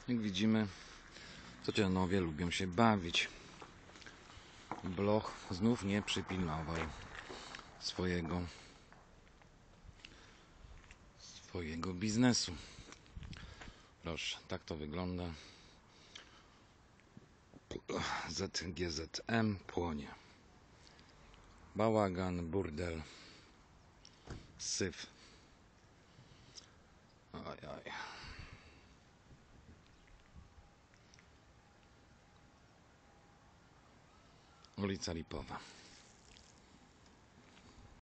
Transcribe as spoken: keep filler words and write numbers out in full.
Jak widzimy, Socianowie lubią się bawić. Bloch znów nie przypilnował swojego swojego biznesu. Proszę, tak to wygląda. Z G Z M płonie. Bałagan, burdel, syf. Oj, oj. Ulica Lipowa.